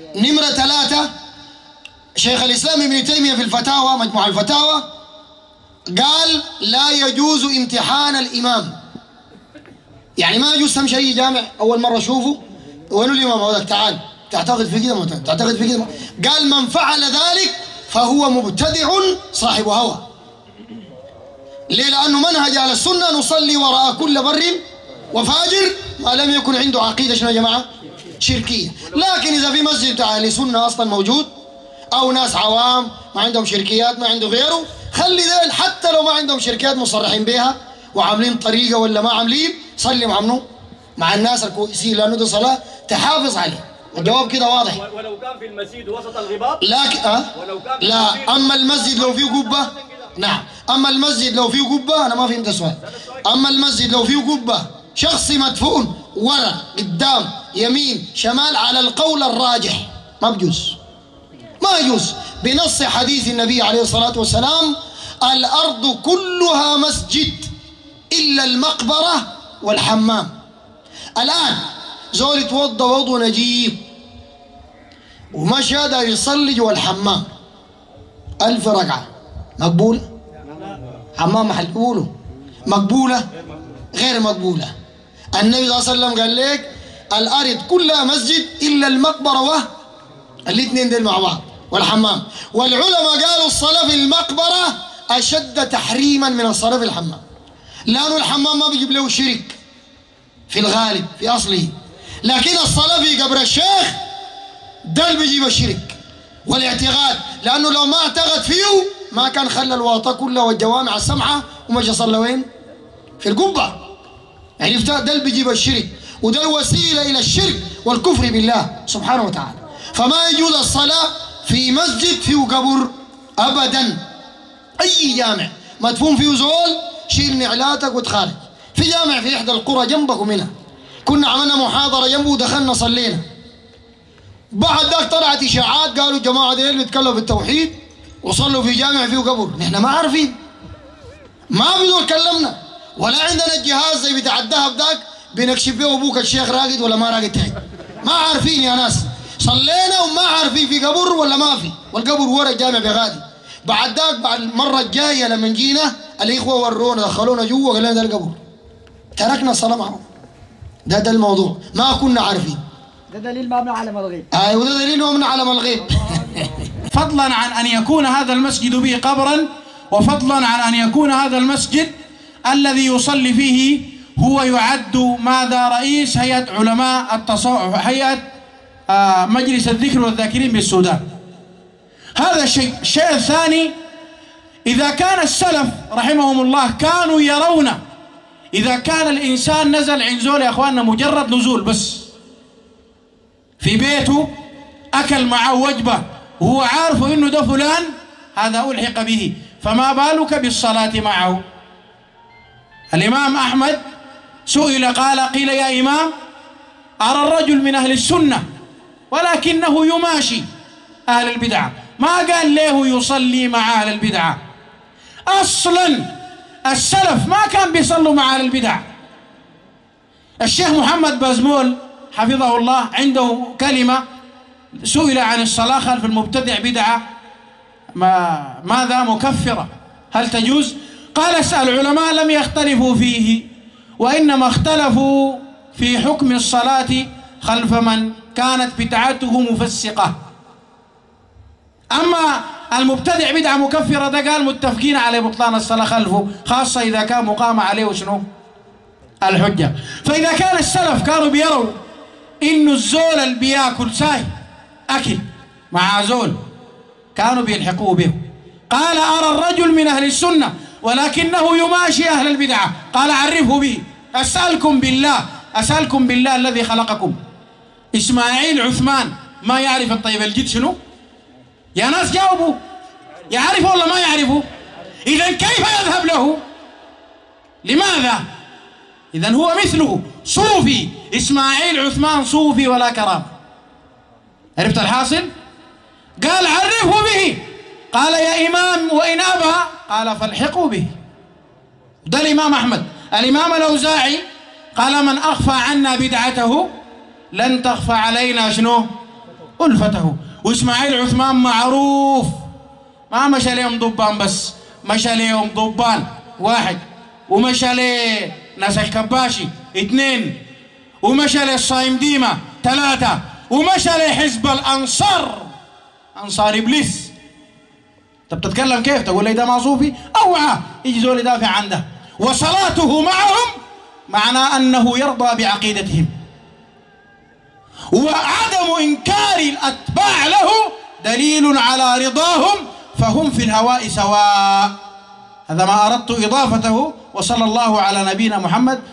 نمرة 3 شيخ الإسلام ابن تيمية في الفتاوى مجموع الفتاوى قال لا يجوز امتحان الإمام. يعني ما يجوز تمشي أي جامع أول مرة أشوفه وين الإمام هذاك تعال تعتقد في كده تعتقد في كده. قال من فعل ذلك فهو مبتدع صاحب هوى. ليه؟ لأنه منهج على السنة نصلي وراء كل بر وفاجر ما لم يكن عنده عقيدة شنو يا جماعة؟ شركية. لكن إذا في مسجد بتاع أهل السنة أصلا موجود أو ناس عوام ما عندهم شركيات ما عنده غيره، خلي ذيل حتى لو ما عندهم شركات مصرحين بها وعاملين طريقة ولا ما عاملين، صلي مع الناس الكويسين، لأنه دي صلاة تحافظ عليه. الجواب كده واضح. ولو كان في المسجد وسط الغباط؟ لكن ولو كان في لا، أما المسجد لو فيه قبة، نعم، أما المسجد لو فيه قبة، أنا ما فهمت السؤال. أما المسجد لو فيه قبة شخص مدفون ورا قدام يمين شمال على القول الراجح ما بجوز، ما يجوز بنص حديث النبي عليه الصلاة والسلام الأرض كلها مسجد إلا المقبرة والحمام. الآن زول يتوضى وضوء نجيب ومشى داير يصلي جوا الحمام 1000 ركعة مقبولة؟ حمام محل يقولوا مقبولة غير مقبولة. النبي صلى الله عليه وسلم قال لك الأرض كلها مسجد إلا المقبرة الاثنين دول مع بعض والحمام. والعلماء قالوا الصلاة في المقبرة أشد تحريما من الصلاة في الحمام، لأنه الحمام ما بيجيب له شرك في الغالب في أصله، لكن الصلاة في قبر الشيخ ده اللي بيجيب الشرك والاعتقاد، لأنه لو ما اعتقد فيه ما كان خلى الواطة كلها والجوامع السمعة ومشى صلى وين؟ في القبة. عرفت؟ ده اللي بيجيب الشرك وده الوسيلة إلى الشرك والكفر بالله سبحانه وتعالى. فما يجوز الصلاة في مسجد فيه قبر أبدا. أي جامع مدفون فيه زول شيل نعلاتك وتخارج. في جامع في إحدى القرى جنبكم هنا كنا عملنا محاضرة جنبه ودخلنا صلينا، بعد ذاك طلعت إشاعات قالوا الجماعة ديل بيتكلموا بالتوحيد وصلوا في جامع فيه قبر. نحن ما عارفين، ما بدو كلمنا ولا عندنا الجهاز زي بتاع الذهب ذاك بنكشف به أبوك الشيخ راقد ولا ما راقد تحت، ما عارفين يا ناس. صلينا وما عارفين في قبر ولا ما في، والقبر ورا الجامع بغادي. بعد ذاك بعد المرة الجاية لما جينا الإخوة ورونا دخلونا جوا قال لنا ده القبر، تركنا الصلاة معهم. ده الموضوع ما كنا عارفين. ده دليل ما بنعلم الغيب. أيوة ده دليل ما بنعلم الغيب. فضلا عن أن يكون هذا المسجد به قبرا، وفضلا عن أن يكون هذا المسجد الذي يصلي فيه هو يعد ماذا رئيس هيئة علماء التصوف، هيئة مجلس الذكر والذاكرين بالسودان. هذا الشيء. الشيء الثاني، إذا كان السلف رحمهم الله كانوا يرون إذا كان الإنسان نزل عند زول يا أخواننا مجرد نزول بس في بيته أكل معه وجبة وهو عارف إنه ده فلان هذا ألحق به، فما بالك بالصلاة معه؟ الإمام أحمد سئل قيل يا إمام أرى الرجل من أهل السنة ولكنه يماشي أهل البدعة، ما قال له يصلي مع أهل البدعة. أصلا السلف ما كان بيصلوا مع أهل البدع. الشيخ محمد بازمول حفظه الله عنده كلمة سئل عن الصلاة خلف المبتدع بدعة ماذا مكفرة هل تجوز؟ قال العلماء لم يختلفوا فيه، وإنما اختلفوا في حكم الصلاة خلف من كانت بدعته مفسقة. أما المبتدع بدعة مكفرة ده قال متفقين على بطلان الصلاة خلفه، خاصة إذا كان مقام عليه وشنو الحجة. فإذا كان السلف كانوا بيروا إنه الزول اللي بياكل ساي أكل مع زول كانوا بيلحقوه به. قال أرى الرجل من أهل السنة ولكنه يماشي أهل البدعة، قال عرفه به. أسألكم بالله الذي خلقكم، إسماعيل عثمان ما يعرف الطيب الجد شنو؟ يا ناس جاوبوا، يعرفه ولا ما يعرفه؟ إذن كيف يذهب له؟ لماذا؟ إذن هو مثله صوفي، إسماعيل عثمان صوفي ولا كرامة. عرفت الحاصل؟ قال عرفه به، قال يا إمام وإن أبى قال فالحقوا به. ده الإمام أحمد. الإمام الأوزاعي قال من أخفى عنا بدعته لن تخفى علينا شنو ألفته. وإسماعيل عثمان معروف ما مشى لهم ضبان بس، مشى لهم ضبان 1، ومشى لناس الكباشي 2، ومشى للصايم ديمة 3، ومشى لحزب الأنصار، أنصار إبليس. أنت بتتكلم كيف؟ تقول لي ده معصوفي؟ أوعى يجي زول يدافع عن ده. وصلاته معهم معناه أنه يرضى بعقيدتهم، وعدم إنكار الأتباع له دليل على رضاهم، فهم في الهواء سواء. هذا ما أردت إضافته، وصلى الله على نبينا محمد.